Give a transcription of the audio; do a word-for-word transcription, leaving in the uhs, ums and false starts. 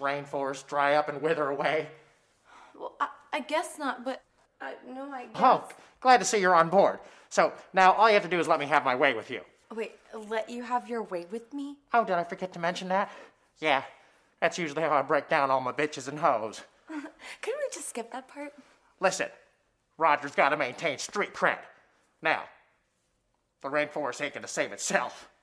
rainforest dry up and wither away? Well, I, I guess not, but uh, no, I guess. Oh, glad to see you're on board. So now all you have to do is let me have my way with you. Wait, let you have your way with me? Oh, did I forget to mention that? Yeah, that's usually how I break down all my bitches and hoes. Couldn't we just skip that part? Listen, Roger's got to maintain street cred. Now, the rainforest ain't gonna save itself.